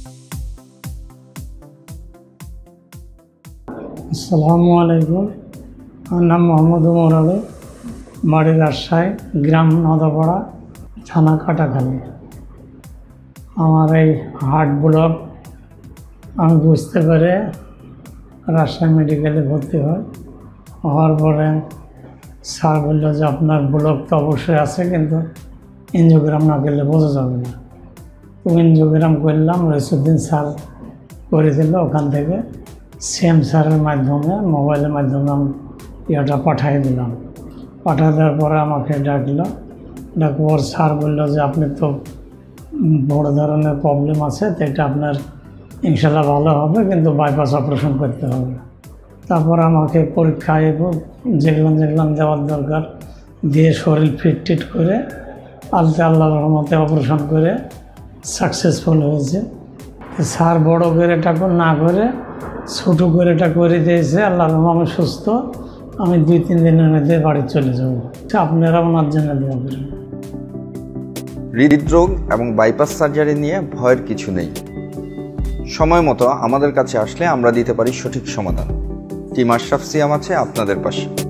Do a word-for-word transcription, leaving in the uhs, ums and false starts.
আসসালামু আলাইকুম। আমার নাম মোহাম্মদ ওমর আলী, বাড়ি রাজশাহী, গ্রাম নদাপাড়া, থানা কাটাখালী। আমার এই হার্ট ব্লক আমি বুঝতে পেরে রাজশাহী মেডিকেলে ভর্তি হয়। হওয়ার পরে স্যার বললো যে আপনার ব্লক তো অবশ্যই আছে, কিন্তু এনজিওগ্রাম না করলে বোঝা যাবে না। তো এনজিওগ্রাম করলাম, রইসুদ্দিন স্যার করে দিল। ওখান থেকে সেম স্যারের মাধ্যমে মোবাইলের মাধ্যমে আমি ইয়েটা পাঠিয়ে দিলাম। পাঠিয়ে দেওয়ার পরে আমাকে ডাকলো। ডাকবার স্যার বললো যে আপনি তো বড় ধরনের প্রবলেম আছে, তো এটা আপনার ইনশাল্লাহ ভালো হবে, কিন্তু বাইপাস অপারেশন করতে হবে। তারপর আমাকে পরীক্ষায় যেগুলো যেগুলো দেওয়ার দরকার দিয়ে শরীর ফিট টিট করে আলতে আল্লাহর রহমতে অপারেশন করে সাকসেসফুল হয়েছে। স্যার বড় করে এটা না করে ছোটো করে এটা করে দিয়েছে। আল্লাহর রহমতে আমি সুস্থ, আমি দুই তিন দিনের মধ্যে বাড়ি চলে যাব। আপনারা ওনার জন্য দোয়া করেন। হৃদরোগ এবং বাইপাস সার্জারি নিয়ে ভয়ের কিছু নেই। সময় মতো আমাদের কাছে আসলে আমরা দিতে পারি সঠিক সমাধান। টিম আশরাফ সিয়াম আছে আপনাদের পাশে।